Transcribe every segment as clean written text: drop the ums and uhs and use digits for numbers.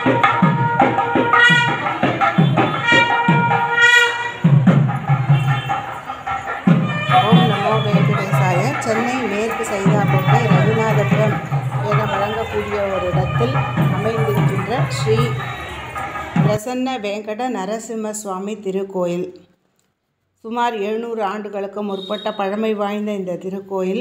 ஓம் நமோ வெங்கடேசாய. சென்னை மேற்கு சைதாப்பேட்டை ரகுநாதபுரம் என வழங்கக்கூடிய ஒரு இடத்தில் அமைந்திருக்கின்ற ஸ்ரீ பிரசன்ன வெங்கட நரசிம்ம சுவாமி திருக்கோயில். சுமார் 700 ஆண்டுகளுக்கு முற்பட்ட பழமை வாய்ந்த இந்த திருக்கோயில்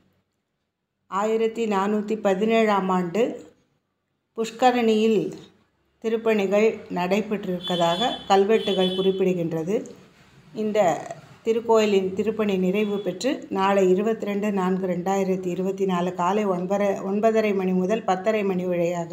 1417ஆம் ஆண்டு புஷ்கரணியில் திருப்பணிகள் நடைபெற்றிருப்பதாக கல்வெட்டுகள் குறிப்பிடுகின்றது. இந்த திருக்கோயிலின் திருப்பணி நிறைவு பெற்று நாளை 22/4/2024 காலை 9:30 மணி முதல் 10:30 மணி வரையாக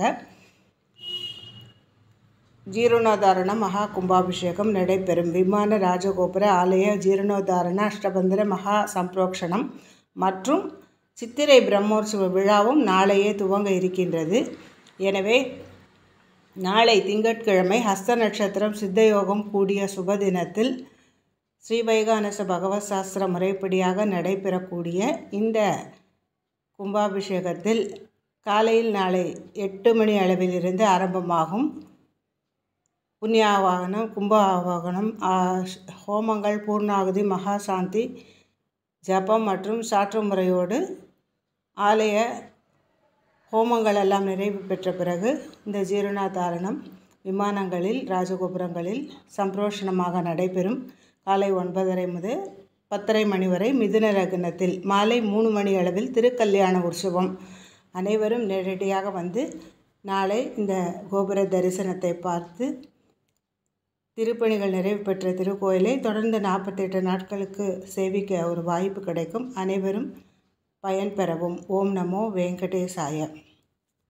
ஜீர்ணோத்தாரண மகா கும்பாபிஷேகம் நடைபெறும். விமான ராஜகோபுர ஆலய ஜீர்ணோத்தாரண அஷ்டபந்தர மகா சம்பிரோக்ஷணம் மற்றும் சித்திரை பிரம்மோற்சவ விழாவும் நாளையே துவங்க இருக்கின்றது. எனவே நாளை திங்கட்கிழமை ஹஸ்த நட்சத்திரம் சித்தயோகம் கூடிய சுபதினத்தில் ஸ்ரீ வைகானச பகவத் சாஸ்திர முறைப்படியாக நடைபெறக்கூடிய இந்த கும்பாபிஷேகத்தில் காலையில் நாளை 8 மணி அளவிலிருந்து ஆரம்பமாகும். புண்ணியாவாகனம், கும்பாவாகனம், ஹோமங்கள், பூர்ணாகுதி, மகாசாந்தி, ஜபம் மற்றும் சாற்று முறையோடு ஆலய ஹோமங்கள் எல்லாம் நிறைவு பெற்ற பிறகு இந்த ஜீர்ணோத்தாரணம் விமானங்களில் ராஜகோபுரங்களில் சம்பிரோஷணமாக நடைபெறும். காலை 9:30 முதல் 10:30 மணி வரை மிதுன லக்னத்தில் மாலை 3 மணி அளவில் திருக்கல்யாண உற்சவம். அனைவரும் நேரடியாக வந்து நாளை இந்த கோபுர தரிசனத்தை பார்த்து திருப்பணிகள் நிறைவு பெற்ற திருக்கோயிலை தொடர்ந்து 48 நாட்களுக்கு சேவிக்க ஒரு வாய்ப்பு கிடைக்கும். அனைவரும் பயன்பெறவும். ஓம் நமோ வெங்கடேசாய.